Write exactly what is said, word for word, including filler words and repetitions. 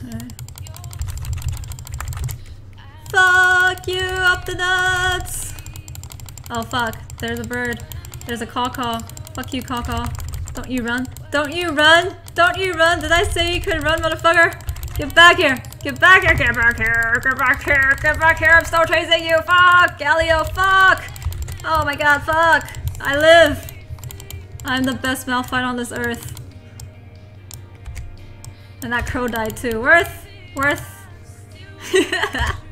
Okay. Fuck you up the nuts! Oh fuck, there's a bird. There's a caw-caw. Fuck you, caw-caw. Don't you run. Don't you run! Don't you run! Did I say you could run, motherfucker? Get back here! Get back here! Get back here! Get back here! Get back here! I'm still chasing you! Fuck! Galio, fuck! Oh my god, fuck! I live! I'm the best Malphite on this earth. And that crow died too. Worth! Worth!